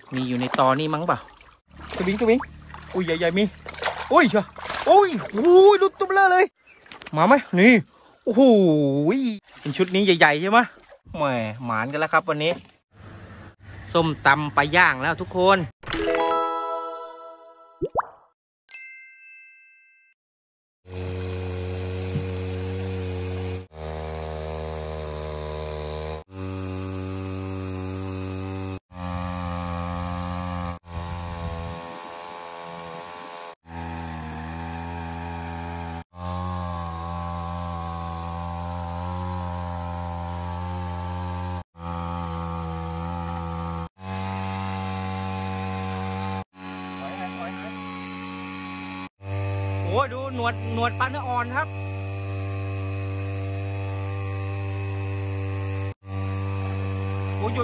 มีอยู่ในตอนี่มั้งเปล่าตัววิ่งอุ้ยใหญ่ๆมีอุ้ยเชียวอุ้ยลุดตุ้มเลยมาไหมนี่โอ้โหเป็นชุดนี้ใหญ่ๆใช่ไหมแหมหมานกันแล้วครับวันนี้ส้มตำปลาย่างแล้วทุกคนโอ้ดูหนวดปลาเนื้ออ่อนครับโอ้ย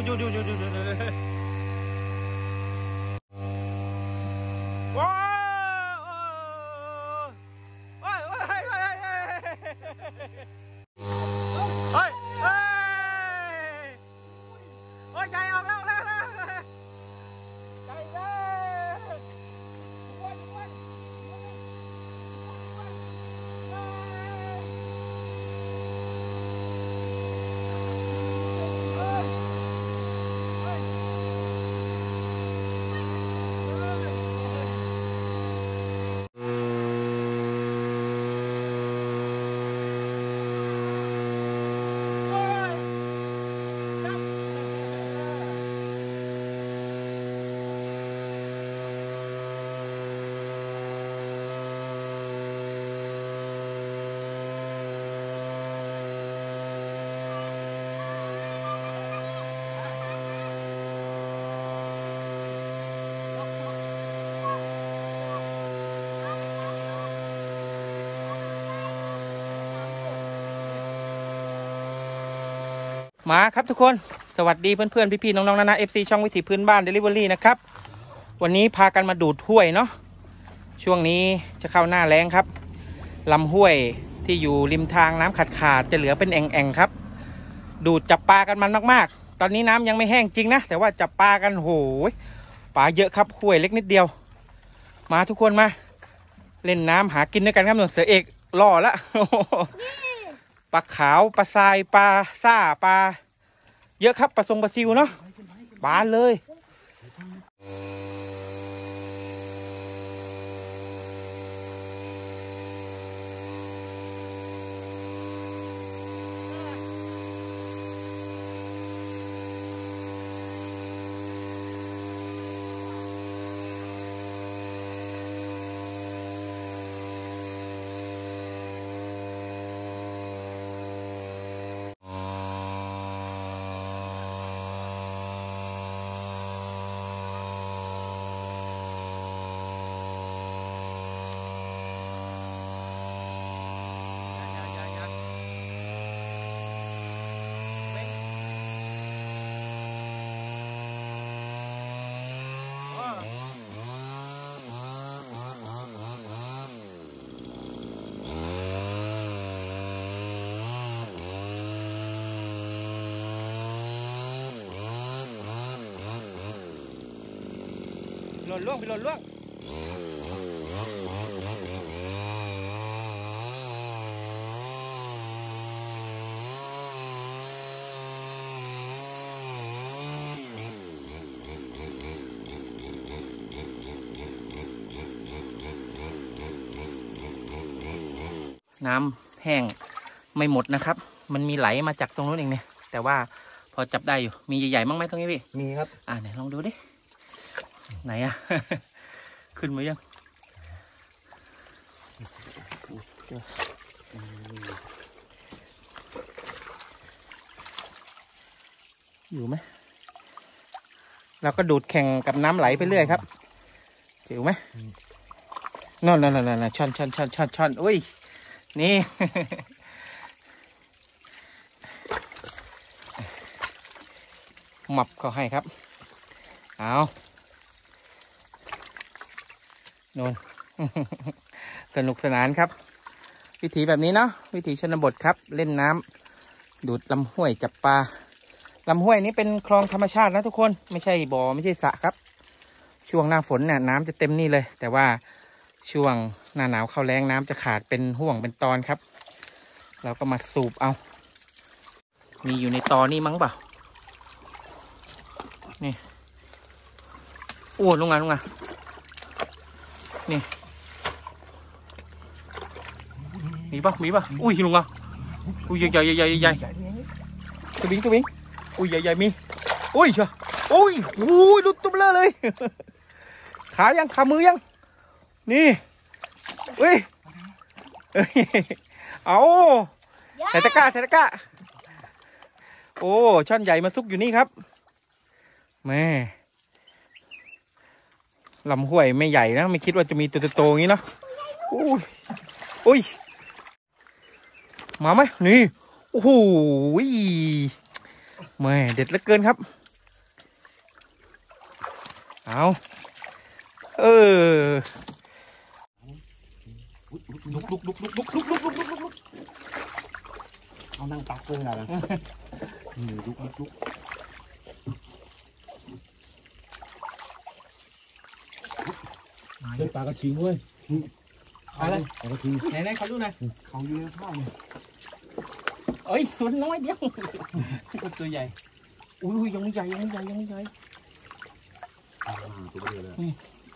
ว้าวใหญ่ออกแล้วใหญ่เลยมาครับทุกคนสวัสดีเพื่อนๆพี่ๆน้องๆนะFC ช่องวิถีพื้นบ้าน Delivery นะครับวันนี้พากันมาดูดห้วยเนาะช่วงนี้จะเข้าหน้าแล้งครับลำห้วยที่อยู่ริมทางน้ำขาดจะเหลือเป็นแอ่งๆครับดูดจับปลากันมันมากๆตอนนี้น้ำยังไม่แห้งจริงนะแต่ว่าจับปลากันโหยปลาเยอะครับห้วยเล็กนิดเดียวมาทุกคนมาเล่นน้ำหากินด้วยกันครับหนุ่มเสือเอกล่อละปลาขาวปลาทรายปลาซ่าปลาเยอะครับปลาทรงปลาซิวเนาะปลาเลยหล่นล่วงไปหล่นล่วงน้ำแห้งไม่หมดนะครับมันมีไหลมาจากตรงนู้นเองเนี่ยแต่ว่าพอจับได้อยู่มีใหญ่ๆมั้งไหมตรงนี้พี่มีครับไหนลองดูดิไหนอะ ขึ้นมายังอยู่ไหมเราก็ดูดแข่งกับน้ำไหลไปเรื่อยครับจิ๋วไหมนั่นช่อนอุ้ยนี่ หมับเขาให้ครับเอาโน่น สนุกสนานครับวิถีแบบนี้เนาะวิถีชนบทครับเล่นน้ำดูดลำห้วยจับปลาลำห้วยนี้เป็นคลองธรรมชาตินะทุกคนไม่ใช่บ่อไม่ใช่สระครับช่วงหน้าฝนเนี่ยน้ำจะเต็มนี่เลย แต่ว่าช่วงหน้าหนาวเข้าแล้งน้ำจะขาดเป็นห่วงเป็นตอนครับเราก็มาสูบเอามีอยู่ในตอนี่มั้งเปล่านี่โอ้ลุงงานนี่มีป่ะอุ้ยลุงอ่ะอุ้ยใหญ่ตัวบิงอุ้ยใหญ่มีอุ้ยเชียวอุ้ยลุดตุ้มเลยขามือยังนี่อุ้ยเอาใส่ตะกร้าโอ้ช่อนใหญ่มาซุกอยู่นี่ครับแม่ลำห้วยไม่ใหญ่นะไม่คิดว่าจะมีตัวโตอย่างนี้เนาะอุ้ยมาไหมนี่โอ้โหแม่เด็ดเหลือเกินครับเอาลุกเอานั่งตักกุ้งอะไรกันลุกเล่นปลากระชิงเว้ยอะไรปลากระชิงไหนเขาดูหน่อยเขาเยอะมากเลยเอ้ยส่วนน้อยเดียวตัวใหญ่อุ้ยยังไม่ใหญ่ตัวเดียวเลย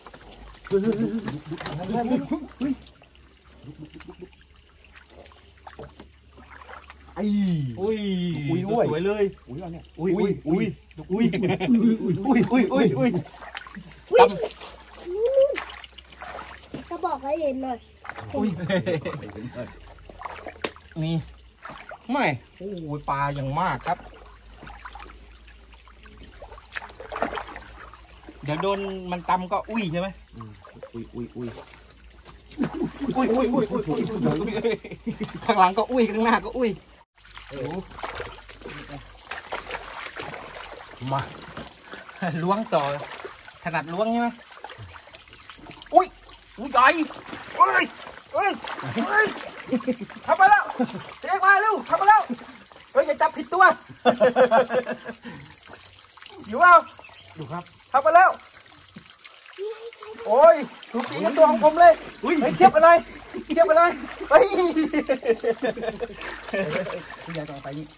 อุ้ยสวยเลยอุ้ยตำจะบอกให้เห็นหน่อยนี่ไม่โอ้ยปลาอย่างมากครับเดี๋ยวโดนมันตำก็อุ้ยใช่ไหมข้างหลังก็อุ้ยข้างหน้าก็อุ้ยมาล้วงต่อถนัดล้วงใช่ไหมอุ้ยใหญ่ทำไปแล้วเรียกมาเร็วทำไปแล้วอย่าจับผิดตัวอยู่เปล่าดูครับทำไปแล้วโอ้ยถูกตีกับตัวของผมเลยเทียบกันเลยเฮ้ยคุณยายต่อไปนี่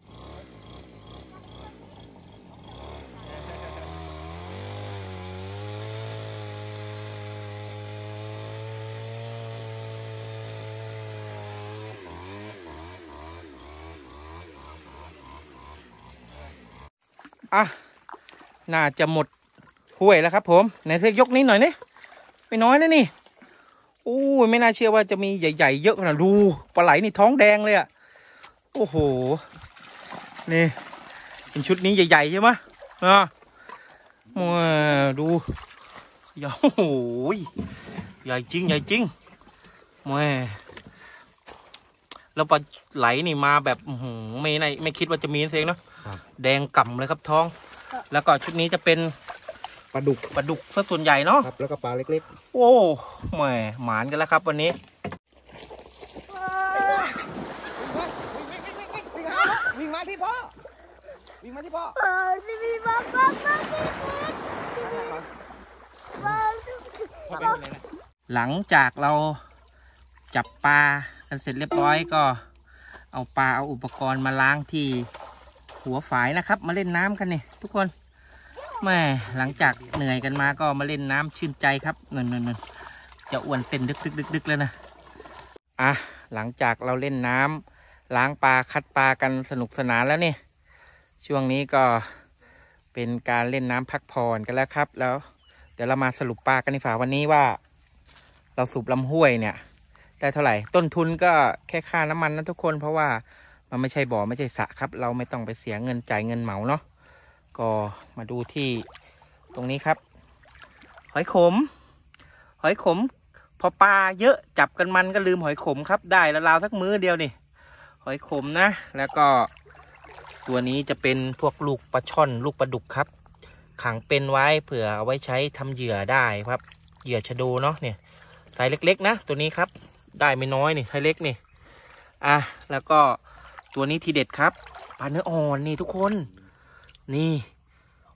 น่าจะหมดห้วยแล้วครับผมไหนเธอยกนี้หน่อยนี่ไม่น้อยนะนี่โอ้ยไม่น่าเชื่อว่าจะมีใหญ่ๆเยอะขนาดดูปลาไหลนี่ท้องแดงเลยอ่ะโอ้โหนี่เป็นชุดนี้ใหญ่ๆใช่ไหมมาดูใหญ่โอ้โหใหญ่จริงแม่แล้วปลาไหลนี่มาแบบไม่คิดว่าจะมีเองเนาะแดงก่ำเลยครับท้องแล้วก็ชุดนี้จะเป็นปลาดุกซะส่วนใหญ่เนาะครับแล้วก็ปลาเล็กๆโอ้แหม่หมานกันแล้วครับวันนี้วิ่งมาที่พ่อหลังจากเราจับปลากันเสร็จเรียบร้อยก็เอาอุปกรณ์มาล้างที่หัวฝายนะครับมาเล่นน้ำกันนี่ทุกคนแม่หลังจากเหนื่อยกันมาก็มาเล่นน้ำชื่นใจครับนั่นจะอ้วนเต้นดึกแล้วนะหลังจากเราเล่นน้ำล้างปลาคัดปลากันสนุกสนานแล้วนี่ช่วงนี้ก็เป็นการเล่นน้ำพักผ่อนกันแล้วครับแล้วเดี๋ยวเรามาสรุปปลากันในฝาวันนี้ว่าเราสูบลำห้วยเนี่ยได้เท่าไหร่ต้นทุนก็แค่ค่าน้ำมันนะทุกคนเพราะว่ามันไม่ใช่บ่อไม่ใช่สระครับเราไม่ต้องไปเสียเงินจ่ายเงินเหมาเนาะก็มาดูที่ตรงนี้ครับหอยขมพอปลาเยอะจับกันมันก็ลืมหอยขมครับได้ราวๆสักมื้อเดียวนี่หอยขมนะแล้วก็ตัวนี้จะเป็นพวกลูกปลาช่อนลูกปลาดุกครับขังเป็นไว้เผื่อเอาไว้ใช้ทำเหยื่อได้ครับเหยื่อชะโดเนาะเนี่ยไซส์เล็กๆนะตัวนี้ครับได้ไม่น้อยนี่ไซส์เล็กนี่แล้วก็ตัวนี้ทีเด็ดครับปลาเนื้ออ่อนนี่ทุกคนนี่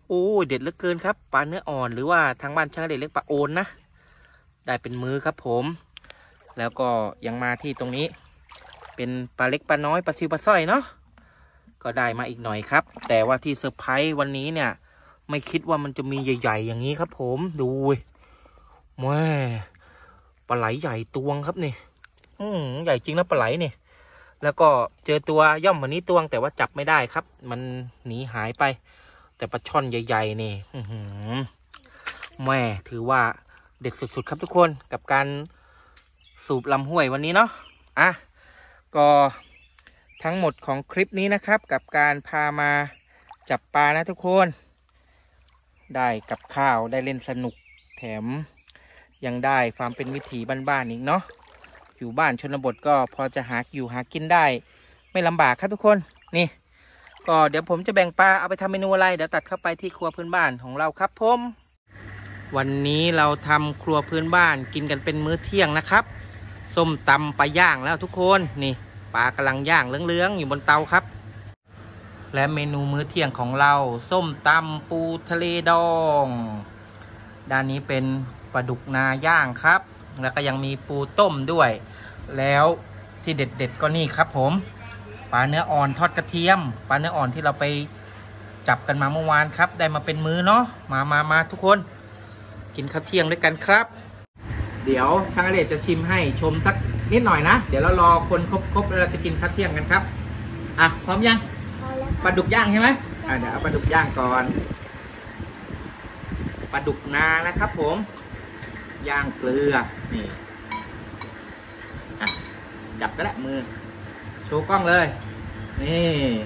โอ้เด็ดเหลือเกินครับปลาเนื้ออ่อนหรือว่าทางบ้านช่างเด็ดเรียกปลาโอนนะได้เป็นมื้อครับผมแล้วก็ยังมาที่ตรงนี้เป็นปลาเล็กปลาน้อยปลาซิวปลาสร้อยเนาะก็ได้มาอีกหน่อยครับแต่ว่าที่เซอร์ไพรส์วันนี้เนี่ยไม่คิดว่ามันจะมีใหญ่ๆอย่างนี้ครับผมดูแม่ปลาไหลใหญ่ตวงครับนี่ใหญ่จริงนะปลาไหลนี่แล้วก็เจอตัวย่อมกว่านี้ตวงแต่ว่าจับไม่ได้ครับมันหนีหายไปแต่ปลาช่อนใหญ่ๆนี่แม่ถือว่าเด็ดสุดๆครับทุกคนกับการสูบลำห้วยวันนี้เนาะก็ทั้งหมดของคลิปนี้นะครับกับการพามาจับปลานะทุกคนได้กับข้าวได้เล่นสนุกแถมยังได้ความเป็นวิถีบ้านๆอีกเนาะอยู่บ้านชนบทก็พอจะหากินได้ไม่ลำบากครับทุกคนนี่ก็เดี๋ยวผมจะแบ่งปลาเอาไปทำเมนูอะไรเดี๋ยวตัดเข้าไปที่ครัวพื้นบ้านของเราครับผมวันนี้เราทำครัวพื้นบ้านกินกันเป็นมื้อเที่ยงนะครับส้มตำปลาย่างแล้วทุกคนนี่ปลากำลังย่างเหลืองๆอยู่บนเตาครับและเมนูมื้อเที่ยงของเราส้มตำปูทะเลดองด้านนี้เป็นปลาดุกนาย่างครับแล้วก็ยังมีปูต้มด้วยแล้วที่เด็ดๆก็นี่ครับผมปลาเนื้ออ่อนทอดกระเทียมปลาเนื้ออ่อนที่เราไปจับกันมาเมื่อวานครับได้มาเป็นมื้อเนาะมาทุกคนกินข้าวเที่ยงด้วยกันครับเดี๋ยวช่างอเดชจะชิมให้ชมสักนิดหน่อยนะเดี๋ยวเรารอคนครบแล้วเราจะกินข้าวเที่ยงกันครับพร้อมยังปลาดุกย่างใช่ไหมเดี๋ยวเอาปลาดุกย่างก่อนปลาดุกนานะครับผมย่างเกลือนี่จับก็ได้มือโชว์กล้องเลยนี่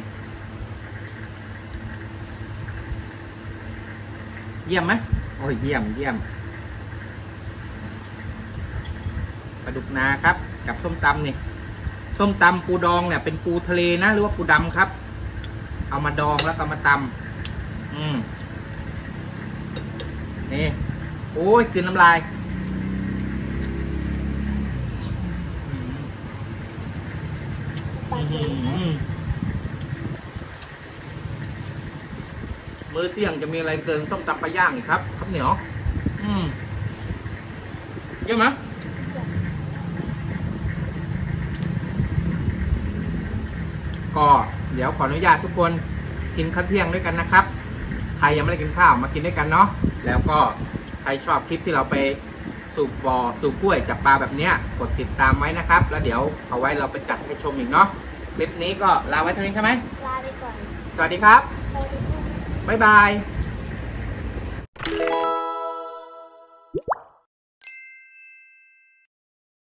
เยี่ยมไหมโอ้ยเยี่ยมปลาดุกนาครับกับส้มตำนี่ส้มตำปูดองเนี่ยเป็นปูทะเลนะหรือว่าปูดำครับเอามาดองแล้วก็มาตำนี่โอ้ยกลืนน้ำลายมื้อเที่ยงจะมีอะไรเกินส้มตำปลาย่างอีกครับครับเหนียวเยอะไหมก็เดี๋ยวขออนุญาตทุกคนกินข้าวเที่ยงด้วยกันนะครับใครยังไม่ได้กินข้าวมากินด้วยกันเนาะแล้วก็ใครชอบคลิปที่เราไปสูบกล้วยจับปลาแบบนี้กดติดตามไว้นะครับแล้วเดี๋ยวเอาไว้เราไปจัดให้ชมอีกเนาะคลิปนี้ก็ลาไว้เท่านี้ใช่ไหมลาไปก่อนสวัสดีครับบ๊ายบาย